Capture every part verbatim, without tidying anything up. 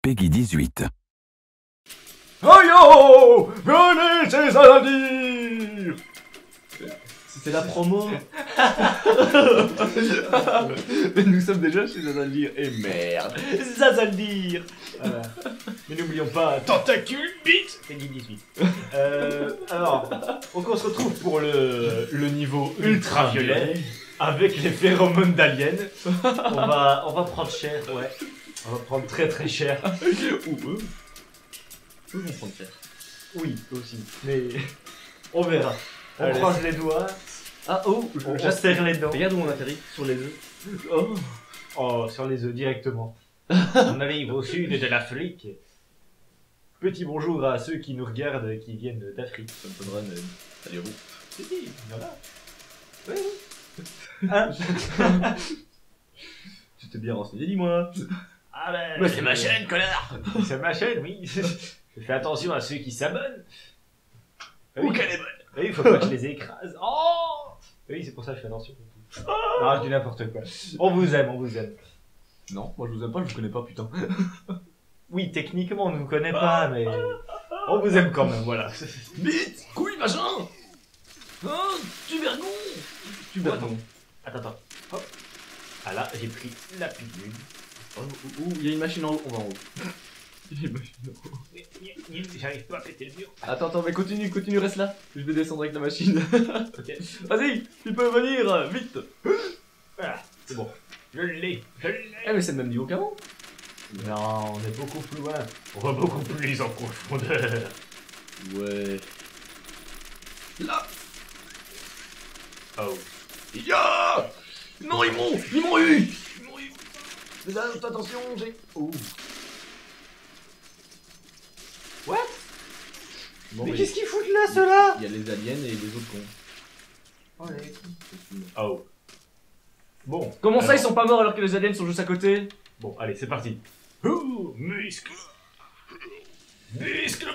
Peggy dix-huit. Oh yo! Venez chez Aladir! C'était la promo. Mais nous sommes déjà chez Zazaldir. Et merde. Zazaldir. Voilà. Mais n'oublions pas, tentacule, bite, Peggy dix-huit. Euh, alors, donc on se retrouve pour le, le niveau ultraviolet avec les phéromones d'aliens. On va, on va prendre cher, ouais. On va prendre très très cher. Ou eux. Eux vont prendre cher. Oui, aussi. Mais on verra. On Allez. croise les doigts. Ah oh, On, on serre les dents. regarde où on atterrit, sur les œufs. Oh, oh, sur les œufs directement. On arrive au sud de l'Afrique. Petit bonjour à ceux qui nous regardent et qui viennent d'Afrique. Ça me faudra une... Salut à vous. Si, si, voilà. Oui, oui. Hein? Tu t'es bien renseigné, dis-moi. Ah ben, Mais c'est ma chaîne, connard. C'est ma chaîne, oui. Je fais attention à ceux qui s'abonnent. Ou Oui, qu'elle est bonne. oui, il faut pas que je les écrase. Oh oui, c'est pour ça que je fais attention. Non, je dis n'importe quoi. On vous aime, on vous aime. Non, moi je vous aime pas, je vous connais pas, putain. Oui, techniquement, on ne vous connaît pas, mais on vous aime quand même, voilà. Bite, couille, machin. Hein, tubergon. Tubergon. Attends, attends. Hop. Ah là, j'ai pris la pilule. Oh, oh, oh, il y a une machine en haut, on va en haut. Il y a une machine en haut. J'arrive pas à péter le mur. Attends, attends, mais continue, continue, reste là. Je vais descendre avec la machine. Ok. Vas-y, tu peux venir, vite. Voilà, c'est bon. Je l'ai, je l'ai. Eh mais c'est le même niveau qu'avant. Non, on est beaucoup plus loin. On va beaucoup plus en profondeur. Ouais. Là. Oh. Ya. Non, ils m'ont, ils m'ont eu. Ils m'ont eu. Fais attention, j'ai... Oh. What? Bon, Mais qu'est-ce qu'ils foutent là, ceux-là? Il y a les aliens et les autres cons. Oh, les... oh. Bon. Comment ça, alors... ils sont pas morts alors que les aliens sont juste à côté? Bon, allez, c'est parti. Oh, muscle. Muscle.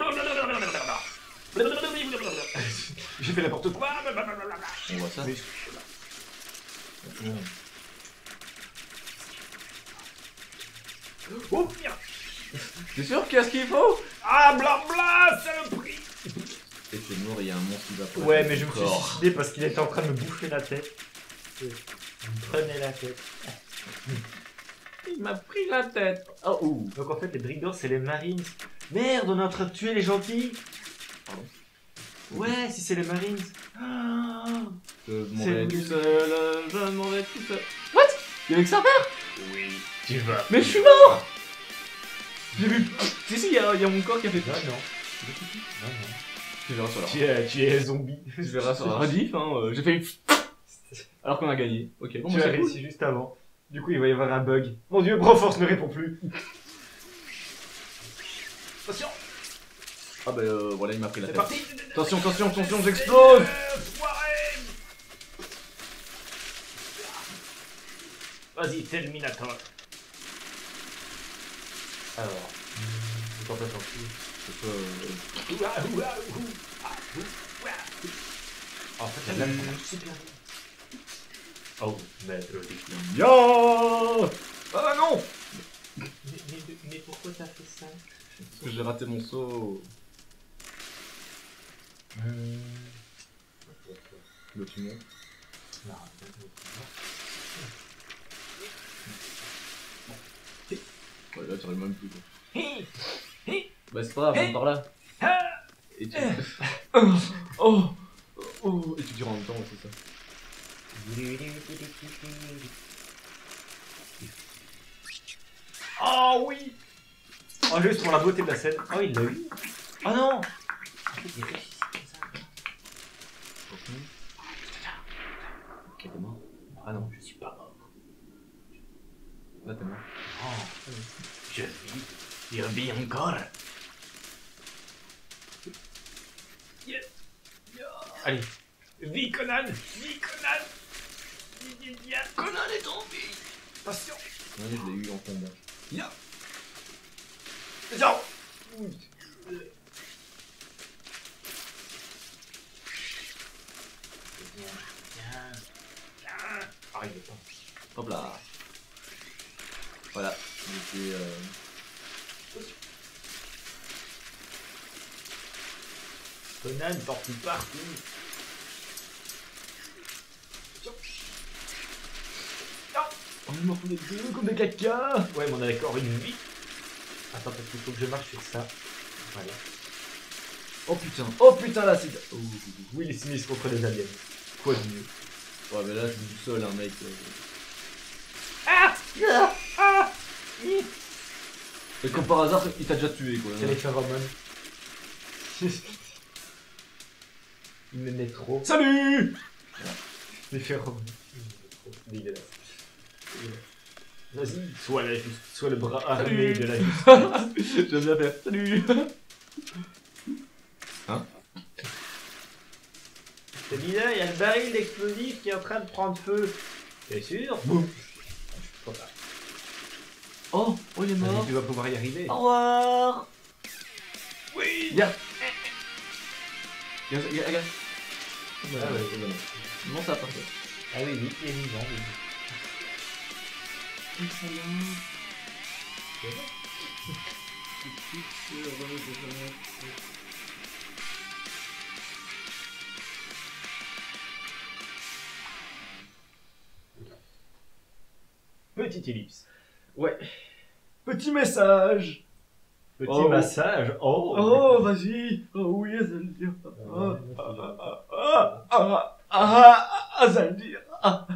J'ai fait n'importe quoi. On voit ça. Muscle. Oh, merde. T'es sûr qu'il y a ce qu'il faut? Ah, blabla, saloperie. Et c'est mort, il y a un monstre qui va pas. Ouais, mais je me suis suicidé parce qu'il était en train de me bouffer la tête. Il me prenait la tête. Il m'a pris la tête. Oh, ouh. Donc en fait, les brigands, c'est les Marines. Merde, on est en train de tuer les gentils. Pardon. Ouais, si c'est les Marines. Ah. Je m'en C'est vais nul. tout seul, je m'en vais tout seul. What? Il y avait que ça à faire? Oui, tu vas. Mais je suis mort! J'ai vu. Si, si, il y, a- il y a mon corps qui a fait. Non, non. Non, non. Tu verras sur la. Tu es, tu es zombie. Tu verras sur la rediff, hein. euh, J'ai fait une. Alors qu'on a gagné. Ok, bon, Tu bah, as c'est cool. réussi juste avant. Du coup, il va y avoir un bug. Mon dieu, Broforce ne répond plus. Attention, Ah, bah euh, voilà, il m'a pris la c'est tête. parti. Attention, attention, attention, j'explose! Euh, foiré. Vas-y, Terminator. Alors, je t'en passe en dessous. C'est pas. euh, Ouah, ouah, ouh. Ah, ouh, ouah. En fait, la lame marche super bien. Oh, maître des Ya. Ah non! mais, mais, mais pourquoi t'as fait ça? Parce que j'ai raté mon saut. Hum... Le tu montes. Non, Ouais, là, tu arrives même plus. Quoi. Hi, hi, Bah, c'est pas grave, Hey. on part là. ha. Et tu. oh! Oh! Oh! Et tu dures en même temps, c'est ça. Oh oui. Oh, juste pour la beauté de la scène. Oh, il l'a eu. Oh non. Il est réussi, c'est ça. T'es mort? Ah non, je suis pas mort. Là, t'es mort. Oh, je vis. Je vis encore. Yes. Allez. Vis Conan. Vis Conan. Vis, vis, vis. Conan est en vie. Attention. Ouais, je l'ai eu en tombant. Ya. Non. Arrive pas. Hop là. Voilà. J'étais. Euh... Conan, partout, partout. On est mort des deux comme des caca. Ouais, mais on a encore une vie. Attends, parce qu'il faut que je marche sur ça. Voilà. Oh putain, oh putain là c'est... Oh. Will Smith contre les aliens. Quoi de mieux? Ouais mais là je suis tout seul un mec. Euh... Ah ah ah Et comme par hasard il t'a déjà tué quoi. C'est les phéromones. Il m'aimait trop. Salut. Les phéromones. Dégueulasse. Vas-y, soit la juste, soit le bras armé de la justice. J'aime bien faire. Salut. Hein? C'est bizarre, il y a le baril d'explosif qui est en train de prendre feu. T'es sûr? Boum. Oh, oh il est mort. Tu vas pouvoir y arriver. Au revoir. Oui. Viens. Viens, viens, viens. Ah ouais, c'est bon. Non ça part. Ah oui, oui, il est vivant, oui. Petite ellipse. Ouais. Petit message. Petit Oh. massage. Oh. Oh vas-y. Oh oui, Azaldir. Ah, Ah ah ah ah Azaldir. Ah.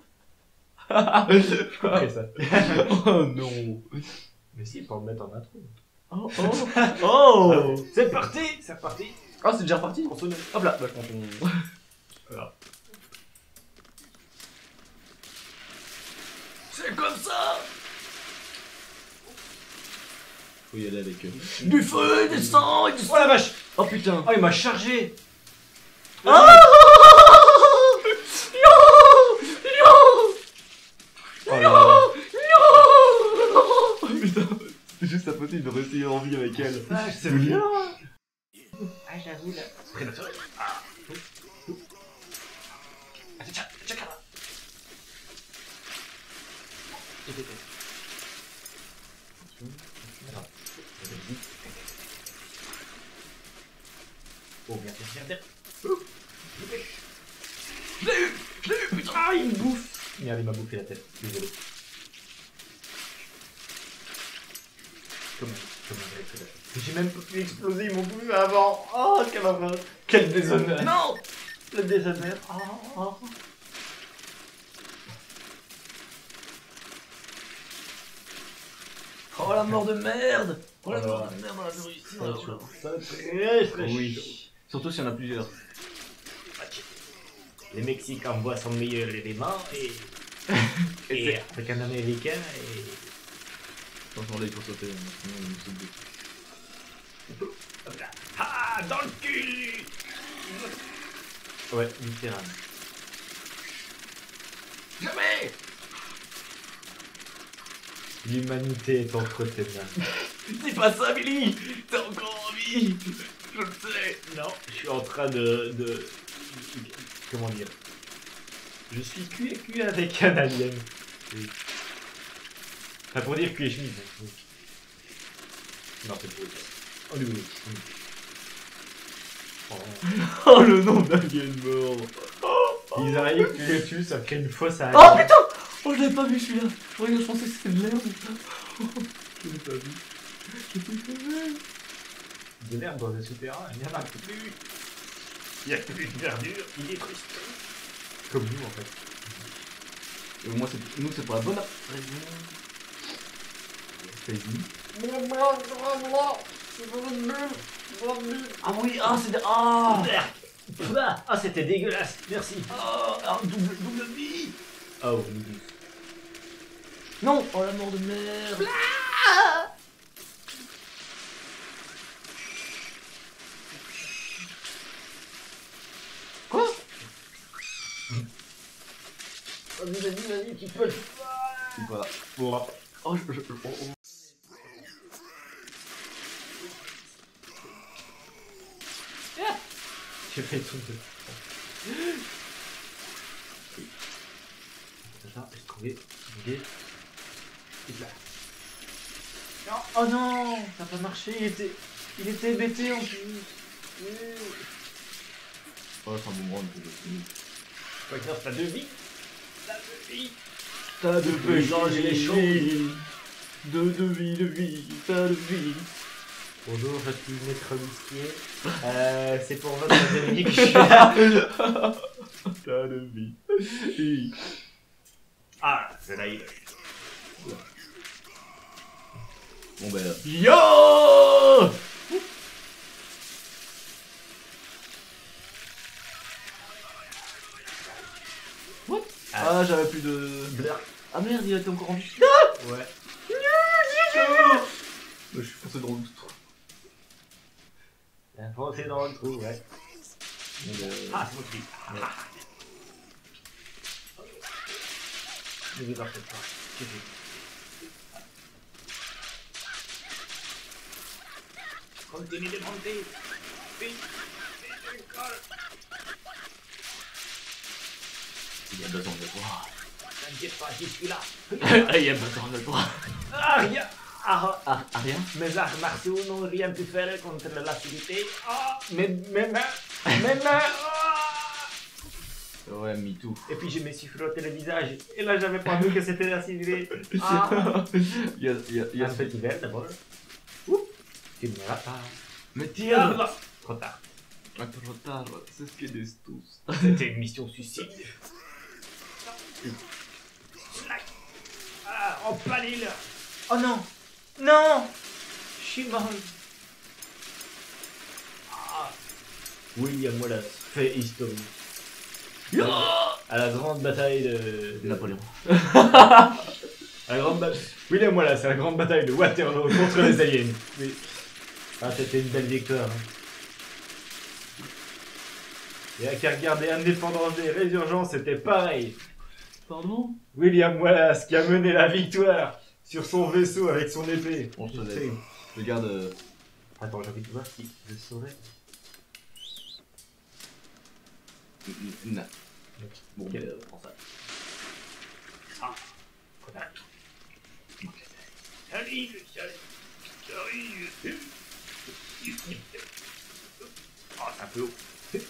Je couperai ça. Oh non. Mais si, pour le mettre en intro. Oh oh. Oh. C'est parti. C'est reparti. Ah c'est déjà reparti. On sonne. Hop là, bah, quand on... Voilà. C'est comme ça. Faut y aller avec eux. Mm. Du feu, du sang et du... Oh la vache. Oh putain. Oh, il m'a chargé. Ah Oh là. Oh putain. C'est juste impossible de rester en vie avec elle. Ah, c'est bien. Ah, j'avoue là. Prédateur. Ah. Tiens, tiens, tiens. Oh merde, merde, merde. Je l'ai eu. Je l'ai eu putain. Ah, il me bouffe. Merde, il m'a bouffé la tête. Désolé. Comment Comment j'ai même pas pu exploser, ils m'ont bouffé avant. Oh, quel horreur. Quel déshonneur. Non. Le déshonneur. Oh, oh. Oh la mort de merde. Oh la Oh, mort ouais. de merde, on a vu réussi. Ça va être chaud. Ça va être très très Oui. chaud. Surtout s'il y en a plusieurs. Le Mexique envoie son meilleur élément et. Et et avec un américain et. Franchement là il faut sauter. Sinon il nous saute dessus. Hop là. Ah, dans le cul. Ouais, littéralement. Jamais. L'humanité est entre tes mains. Dis pas ça Billy. T'as encore envie. Je le sais. Non, je suis en train de. de... Comment dire? Je suis cul et cul avec un alien. Oui. Enfin, pour dire cul et chemise. Oui. Non, c'est pour dire. Oh, oui, oui. Oh. Oh le nom d'alien mort. Ils arrivent, tu les tues, ça crée une fausse à Oh putain. Oh je l'avais pas vu celui-là. Je croyais que je pensais que c'était de l'herbe. Je l'ai pas vu. Je l'ai pas vu. de l'herbe dans le souterrain, il n'y en a plus. Il n'y a plus de verdure, il est triste. Comme nous en fait. Et au moins, nous, c'est pour la bonne raison. Vas-y. Ah oui, ah, c'est... Ah Ah, c'était dégueulasse, merci. Ah, ah, double, double vie. Oh, non. Oh, la mort de merde. Quoi? Vas-y, vas-y, vas-y, tu peux le faire. Voilà. Bon, oh, je... je, je oh, oh. J'ai fait le truc de... Ça, j'ai trouvé l'idée. Et là. Non, oh non, ça n'a pas marché, il était, il était hébété en plus. Oh, c'est un bon round. Quoi que t'as deux vies. T'as deux vies. T'as Tu peux changer les choses. De, de vie, de vie, t'as de vie. Bonjour, je suis maître Mistier. Euh, c'est pour votre Dominique, je suis là. T'as de vie. Ah, c'est là, il Bon ben... Yo! What? Ah, j'avais plus de... Blur. Ah merde, il était encore en vie. Ouais. Je suis foncé dans le trou. T'as foncé dans le trou, ouais. Euh... Ah, c'est moi qui. Je vais partir pas. Je vais. Continue de monter. Vite. Il y a besoin de toi. T'inquiète pas, j'y suis là. Il y a besoin de toi. Ah, rien. Ah, Ah, ah rien? mes arts martiaux n'ont rien pu faire contre l'acidité. Ah, mes, mes mains. Mes mains. Ah. Ouais, me too. Et puis je me suis frotté le visage. Et là, j'avais pas vu que c'était l'acidité. Ah. Il y a, il y a, il y a Un petit verre d'abord. Oups. Tu ne verras pas. Mais Ah, tire! là. Trop tard. Ah, trop tard, c'est ce qu'ils disent tous. C'était une mission suicide. Ah, en panille. Oh non. Non. Je suis mort. Ah. William Wallace fait histoire. Yo! À la grande bataille de... de... Napoléon. À la grande bataille... William Wallace, à la grande bataille de Waterloo contre les aliens. Oui. Ah, c'était une belle victoire. Hein. Et à qu'à regarder Indépendance et Résurgence, c'était pareil. Pardon? William Wallace qui a mené la victoire sur son vaisseau avec son épée. On se laisse. Je garde... Euh... Attends, j'ai envie de voir si je saurais. Non. Bon, Ok. euh, prends ça. Ah, connard. Salut, salut, salut. Oh, c'est un peu haut.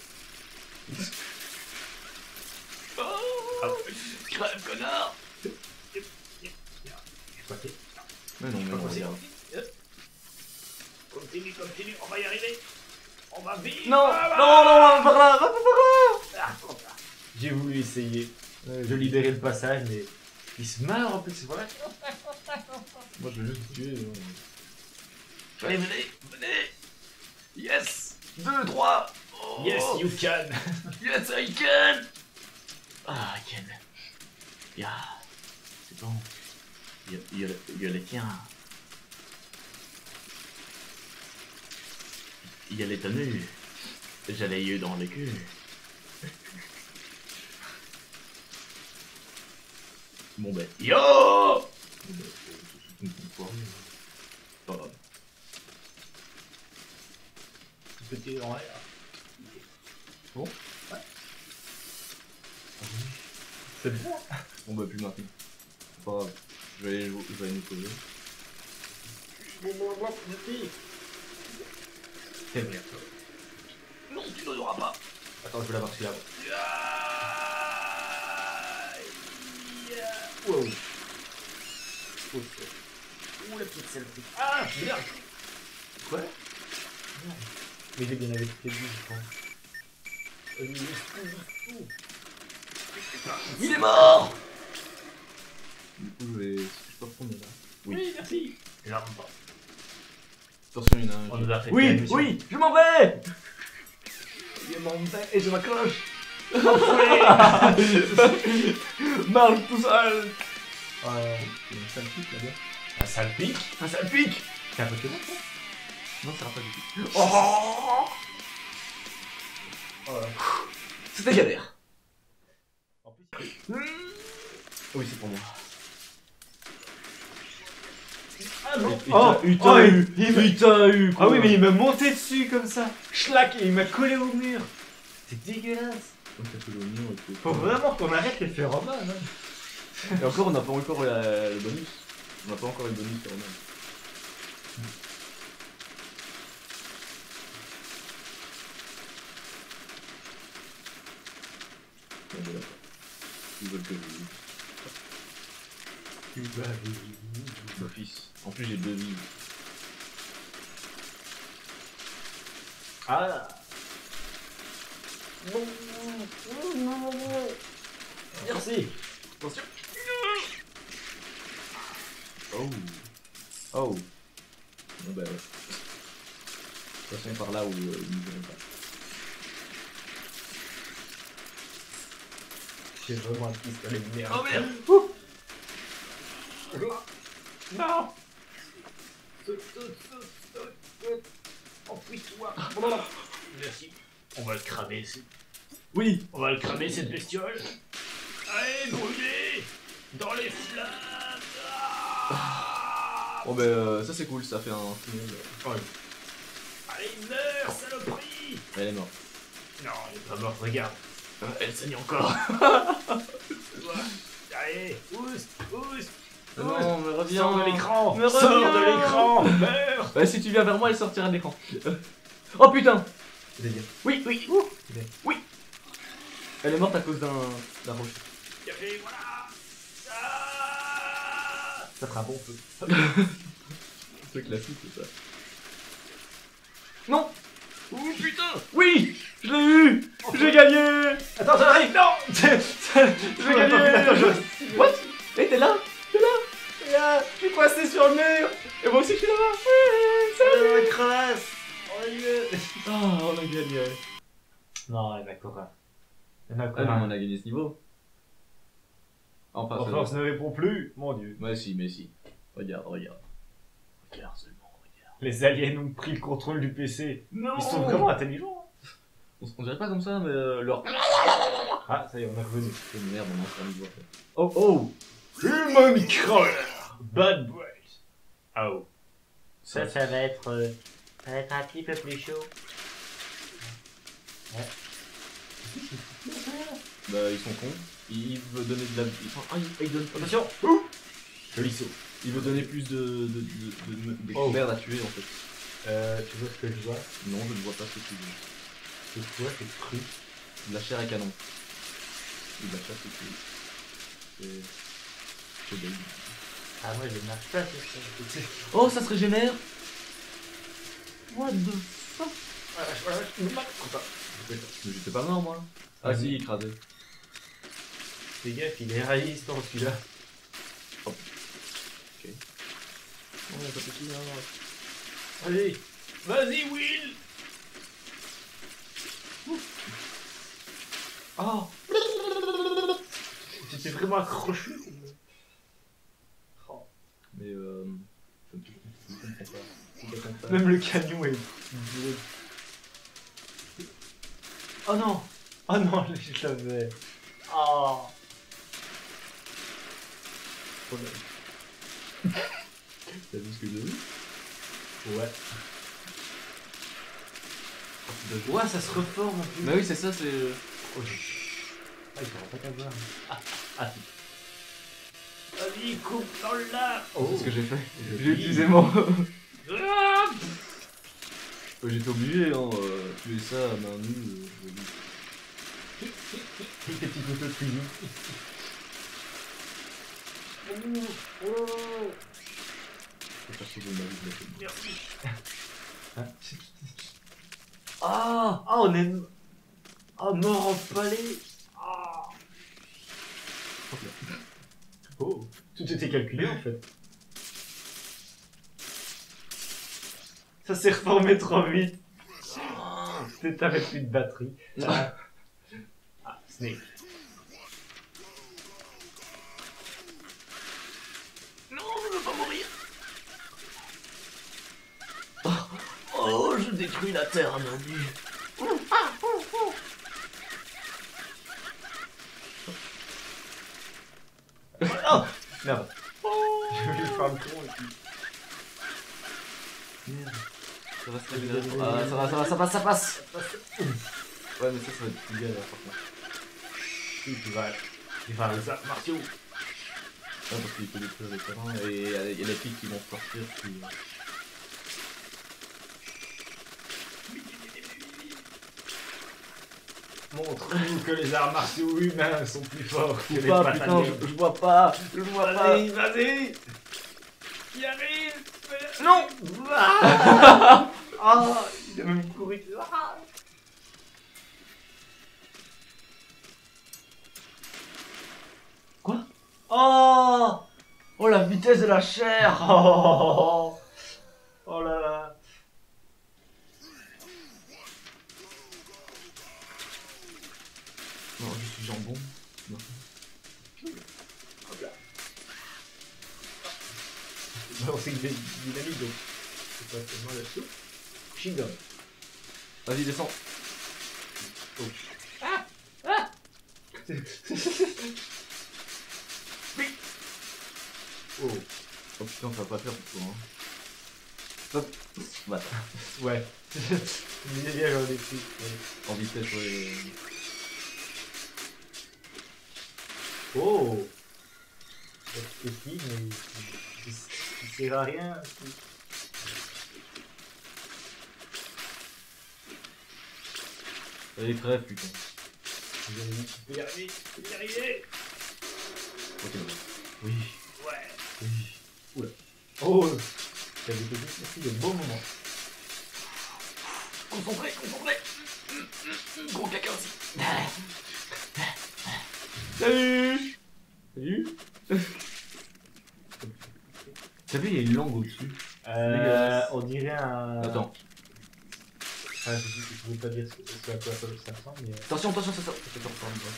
Oh, crève, connard! Je suis passé. Mais non, mais non, Passé. regarde. Continue, continue, on va y arriver. On va vite. Non, Ah, non, non, va par là, va par là! Ah, trop tard. J'ai voulu essayer euh, de libérer le passage, mais il se marre en plus, c'est vrai. Moi, je veux juste tuer. euh. Allez, venez, venez! Yes! deux, trois! Oh. Yes, you can. Yes, I can! Ah, I can. Yeah. C'est bon. Il y a, il y a, il y a les tiens. Il y a les tenues. J'ai les yeux dans le cul. Bon ben. Yo! Bon, ben, c'est une fois, mais pas grave. Petit en l'air. Bon? Ouais. C'est bon. Bon bah plus maintenant. C'est pas grave. Je vais aller, je vais aller nettoyer. C'est vrai. Non, tu ne l'auras pas. Attends, je vais l'avoir celui-là. Wow. Ouh, la petite saleté. Ah, merde. Quoi? Merde. Mais j'ai bien avec toutes les billes, je pense. Il est mort! Du coup, je vais. Je peux reprendre là. Oui, oui, merci. J'arrive pas. Attention, il y en a un. On nous a fait Oui, une mission. oui, je m'en vais! Il est monté. Et je m'accroche! Enfoiré. Marche tout seul! Euh, Il y a un sale pic là-bas. un sale pic. Un sale pic! C'est un Pokémon, ça? Non, ça va pas du tout. Oh, oh. C'était galère. En plus, Oui, c'est pour moi. ah non. Il Oh, t'a- il t'a oh, eu! il m'a- Il t'a eu! Ah oui, mais il m'a monté dessus comme ça. Schlack, et il m'a collé au mur. C'est dégueulasse. Faut vraiment qu'on arrête les phéromones. Hein. Et encore, on n'a pas encore la- le bonus. On n'a pas encore le bonus sur le bon, d'accord. Ils veulent que je vive. D'office. En plus, j'ai deux vies. Ah. Merci. Attention. Oh. Oh. Bon bah ouais. De toute façon par là où euh, ils ne verront pas. J'ai vraiment un pistolet de merde. Oh merde. Non. Saute, saute, saute, saute, saute. Enfuis-toi. Merci. On va le cramer ici. Oui. On va le cramer cette bestiole. Allez, brûlez dans les flammes. Ah. Bon bah euh, ça c'est cool, ça fait un tunnel. Ouais. Allez, meurs, saloperie. Elle est morte. Non, elle est pas morte, regarde. Elle saigne encore. Allez, oust, oust. Non, mais reviens. Sors de l'écran. Mais Sors reviens. de l'écran. Meurs. Bah si tu viens vers moi, elle sortira de l'écran. Oh putain. C'est-à-dire Oui, oui, Ouh. oui. Elle est morte à cause d'un d'un rocher. Café, voilà. Ah. Ça fera bon feu. C'est classique, c'est ça. Non. Ouh, putain. Oui, je l'ai eu. J'ai gagné. Attends, j'arrive. Non. J'ai gagné. What? Eh, t'es là? T'es là? Yeah. Je suis coincé sur le mur. Et moi aussi, je suis là-bas. Ouais, salut. Crevasse. Ah, on a gagné. Non, il y en a encore un. Il y en a Ah encore non, un. on a gagné ce niveau. Enfin, En ça force va. ne répond plus, mon dieu. Ouais, si, mais si. Regarde, regarde. Regarde seulement, regarde. Les aliens ont pris le contrôle du P C. Non. Ils sont vraiment intelligents. On, on dirait pas comme ça, mais euh, leur. Ah, ça y est, on est revenu. C'est une merde, on a encore niveau. Oh, oh. Human Crawler. Bad Boys. Oh. Ça, ça va être... euh, ça va être un petit peu plus chaud. Ouais. Bah, ils sont cons. Il veut donner de la. Ils sont... Ah, il, il donne. Attention. Joli saut. Il veut donner plus de. de. de. de, de, de Oh. merde à tuer en fait. Euh, tu vois ce que je vois? Non, je ne vois pas ce que tu veux. C'est quoi cette cru? De la chair à canon. Ou de la chair c'est cru. C'est. C'est dingue. Ah, moi je marche pas sur ça. Oh, ça se régénère. What the fuck? Ah, je- je- je me bats contre ça. Mais j'étais pas mort moi. Ah si, écrasé. Fais gaffe, il est résistant celui-là. Ok. Oh, pas de soucis, non. Allez, vas-y Will. Oh. J'étais vraiment accroché. Oh. Mais euh. Je ne comprends pas. Je ne comprends pas. Même le camion est... Oh non. Oh non, je l'avais. Oh. T'as vu ce que j'ai vu? Ouais. Ouais, ça se reforme en plus. Bah oui, c'est ça, c'est. Oh, ah, il faudra pas t'avoir. Ah, ah, si. Vas-y, coupe dans le lave. Oh. C'est ce que j'ai fait. Je J'ai dis. utilisé mon. Ah. J'étais obligé, hein. Euh, tuer ça à main nue. Euh, Petit couteau de cuisine. Oh, oh. je vais faire sauver ma vie de la tête. Merci. Ah, ah, on est... Ah, mort empalé. Ah. Oh, tout était calculé en fait. Ça s'est reformé trop vite. T'avais plus de batterie. Ah, ah, Snake. Non, je veux pas mourir. Oh, je détruis la terre à main nue. Oh, merde. Je vais faire le con et puis... Merde. Ça va se régénérer. Ah, ça va, ça va, ça passe, ça passe. Ouais, mais ça, ça va être plus galère par contre. Il va... Il va les arts martiaux. Ouais, parce qu'il peut détruire les terrains et il y a les pics qui vont sortir. Puis... Montre-nous que les arts martiaux humains sont plus forts que les Pas, batailles. putain, je, je vois pas. Je vois pas. Vas-y, vas-y. Y arrive. Non. Ah, ah, il a même couru. Ah. Quoi? Oh. Oh, la vitesse de la chair. Oh, oh là là. Non, je suis jambon. Non. Non, c'est une dynamique donc. C'est pas seulement la soupe. Chingom. Vas-y, descends. Oh. Ah, ah. Oui. Oh. Oh putain, ça va pas faire pour toi. Hein. Hop. Voilà. Ouais. Il est bien genre des petits. En vitesse, ouais. Oh. C'est qui, mais il, il sert à rien. Allez, crève, putain. Tu peux y arriver, tu peux y arriver. Ok, bon. Oui. Ouais. Oui. Oula. Oh. T'avais été aussi de beaux moments. Concentré, concentré. Gros caca aussi. Salut. Salut. T'as vu, il y a une langue au-dessus. Euh, on dirait un... Attends. Ah, je ne veux pas dire ce, ce à quoi ça ressemble, mais... Attention, attention, ça sort. Ça sort par là.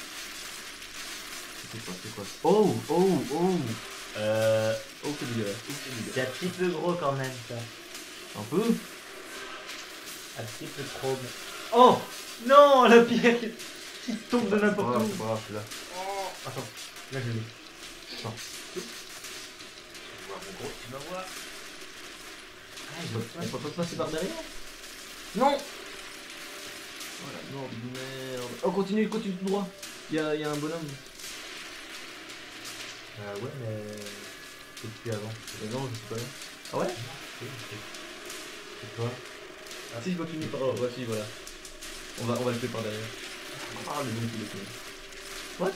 C'est quoi, c'est quoi? Oh, oh, oh. Euh... Oh, c'est dégueulasse. Oh, c'est dégueulasse. C'est un petit peu gros quand même, ça. Un peu. Un petit peu trop, mais... Oh non, la pierre qui, qui tombe de n'importe Voilà, où. c'est pas grave, je suis là. Oh, attends, là je l'ai. Attends. Tu vas voir mon gros, tu vas voir. Ah, il va On peut pas passer par derrière? Non. Voilà, non, de merde. Oh, continue, continue tout droit. Il y a, il y a un bonhomme. Euh, ouais, mais... C'est depuis avant. Mais non, je suis pas là. Ah ouais? Oui, c'est... C'est toi. Ah si, je continue par là. Ouais, si, voilà. On va, on va le faire par derrière. Ah, le bon qui le fait. What?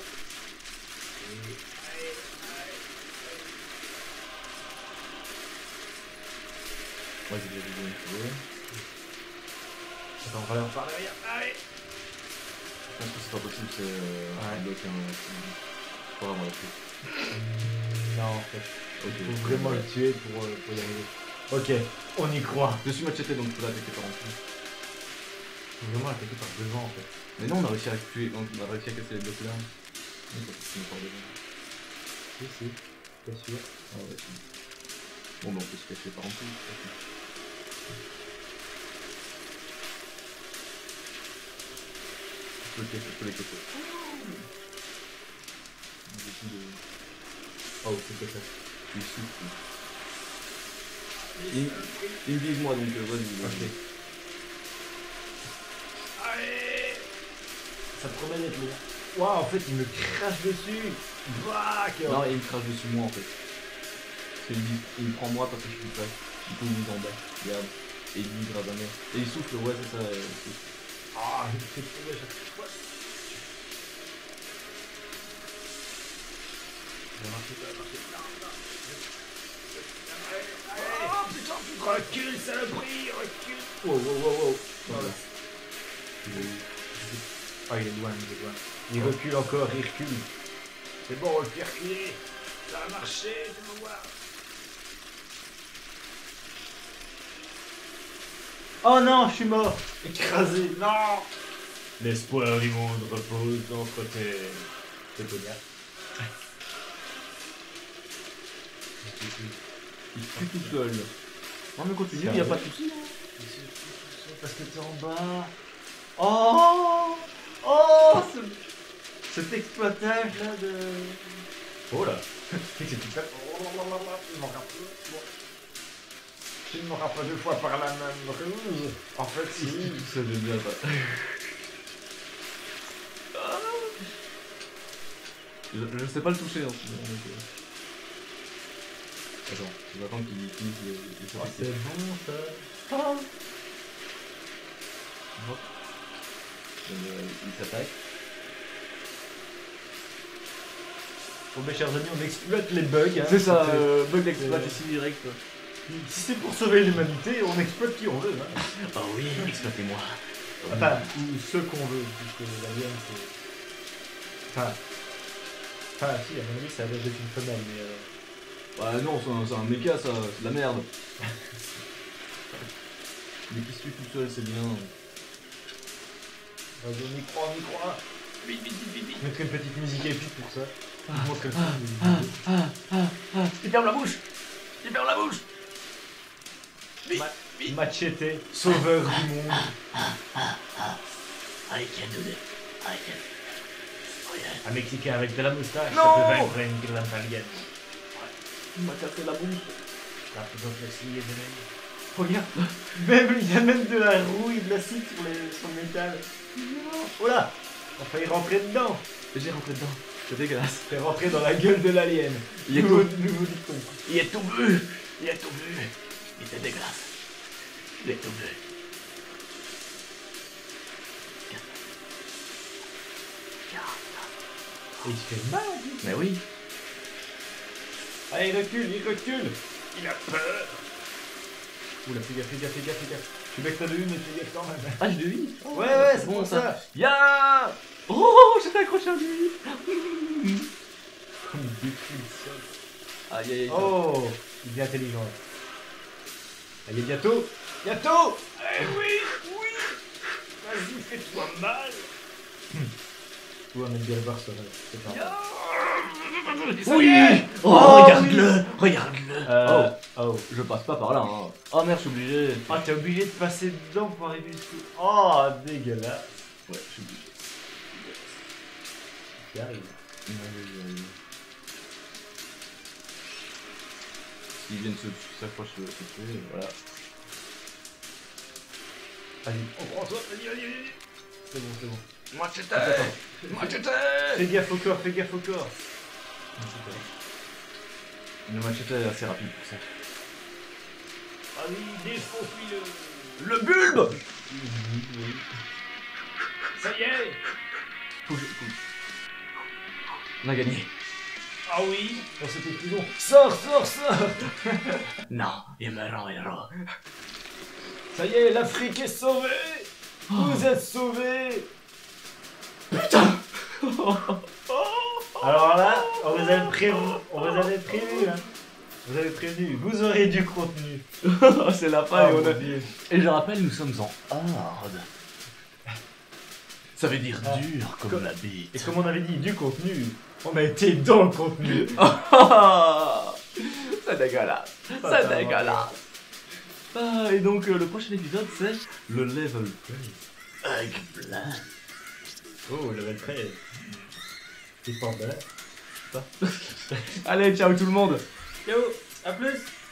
Moi j'ai déjà vu une fois. Attends, on va aller par derrière. Allez. Je pense que c'est pas possible, c'est euh, Ouais. un bloc, un... pas vraiment la truc. Non, en fait. Ok. Il faut vraiment le tuer pour, euh, pour y arriver. Ok, on y croit. Je suis macheté donc je peux l'attaquer par en dessous. Il faut vraiment l'attaquer par devant, en fait. Mais non, on a réussi à tuer, on a réussi à casser les blocs là. Oui, ça finit par devant. Si, si. Pas sûr. Ah ouais, si. Bon, bah on peut se cacher par en dessous. Je peux le casser, je peux les casser. Beaucoup de... Oh, c'est quoi ça? Il souffle. Il, il me vise moi donc euh, vas-y. Ok. Allez. Ça promet d'être lourd. Waouh, en fait, il me crache dessus. Bah, Non, il me crache dessus moi en fait. Parce qu'il me, dit- il me prend moi parce que je suis prêt. Du coup, il me mise en bas. Regarde. Et il vise à mer. Et il souffle, ouais, c'est ça. euh, il souffle. Ah, je me fais tomber à chaque fois. Ça va marcher, ça va marcher. Non, non. Allez, allez. Oh putain, putain. Recule, saloperie, recule. Wow, wow, wow, wow. Voilà. Ah, il est loin, il est loin. Il recule encore, il recule. C'est bon, on le fait reculer. Ça va marcher, tu vas voir. Oh non, je suis mort. Écrasé, non. L'espoir du monde repose entre tes... tes poignards. Il tue tout seul. Non mais continue, il n'y a pas de soucis. Hein. Parce que t'es en bas. Oh. Oh, ce... cet exploitage là de... Oh là. C'est tout ça. Oh là là là là. Il m'en rappelle. Bon. Tu ne m'auras pas deux fois par la même ruse. En fait, si. Ça devient bien pas. Je, je sais pas le toucher en ce moment. Donc, euh... Attends, je vais attendre qu'il utilise les, les Oh, c'est bon ça. Oh. Il s'attaque. Bon mes chers amis, on exploite les bugs. Hein. C'est ça, C'était- euh, bug d'exploit ici direct. Si c'est pour sauver l'humanité, on exploite qui on veut. Hein. Oh oui, exploitez-moi. Enfin, ou ce qu'on veut, puisque l'alien c'est... Enfin... Enfin, si, à mon avis, ça a l'air d'être une femelle, mais... Euh... Bah non, c'est un, c'est un méca ça, c'est de la merde. Mais qui se tue tout seul, c'est bien. Vas-y, on y croit, on y croit. Vite, vite, vite, vite, vite. Je mettrai une petite musique épique pour ça. Je vous montre le Ah, film. ah, ah, ah. Il ferme la bouche. Il ferme la bouche. Vite, Ma- vite. Machete, sauveur du monde. I can do that. I can. Oh yeah. Un Mexicain avec de la moustache, Non. ça peut vaincre une grande alien. Il m'a cassé la bouche. Ça peut donc le scier de l'œil. Regarde. Même, il y a même de la rouille, de l'acide sur, les, sur le métal. Oh là, on a failli rentrer dedans. J'ai rentré dedans. C'est dégueulasse. Fait rentrer dans la gueule de l'alien. Il y a nouveau, tout. nouveau dicton. Il a tout vu. Il a tout vu. Il était dégueulasse. Il a tout vu. Et il se fait mal. lui. Mais oui. Allez, il recule, il recule. Il a peur. Oula, fais gaffe, fais gaffe, fais gaffe, fais gaffe. Je sais que t'as de une, mais fais gaffe quand même. Ah, je l'ai vu. Ouais, ouais, c'est pour ça. Ya. Oh, j'étais accroché à lui. Comme il détruit le sol. Aïe, aïe, aïe. Oh, il est intelligent. Allez, bientôt. Bientôt. Eh oui, oui. Vas-y, fais-toi mal. Tu vois, mettre bien le bar, ça va. C'est pas grave. Oui. Oh, Oh, regarde-le. Regarde-le. Euh, Oh, oh. je passe pas par là. Hein. Oh merde, je suis obligé. Ah, t'es obligé de passer dedans pour arriver jusqu'au... Oh, dégueulasse. Ouais, je suis obligé. Qui arrive. S'ils viennent se s'approcher, se tuer, voilà. Vas-y, on prend toi. Vas-y, vas-y, vas-y. C'est bon, c'est bon. Machete. Attends, attends. Machete. Fais gaffe au corps, fais gaffe au corps. Le machete est assez rapide pour ça. Vas-y, défonce-le. Le bulbe. Ça y est. Pousse, pousse. On a gagné. Ah oui. Oh, c'était plus long. Sors, sors, sors. Non, il me rend héros. Ça y est, l'Afrique est sauvée. Vous êtes sauvés. Putain. Alors là, on vous avait prévenu, on vous avait prévenu, hein. Vous avez prévenu, vous aurez du contenu. C'est la fin Ah, et on mon a... Dieu. Et je rappelle, nous sommes en hard. Ça veut dire Ah. dur comme Comme- la bite. Et comme on avait dit du contenu, on a été dans le contenu. C'est dégueulasse. Ah, C'est dégueulasse. Ah, et donc euh, le prochain épisode c'est le level treize. Avec plein. Oh, level treize. C'est pas mal. Allez, ciao tout le monde. Ciao, à plus.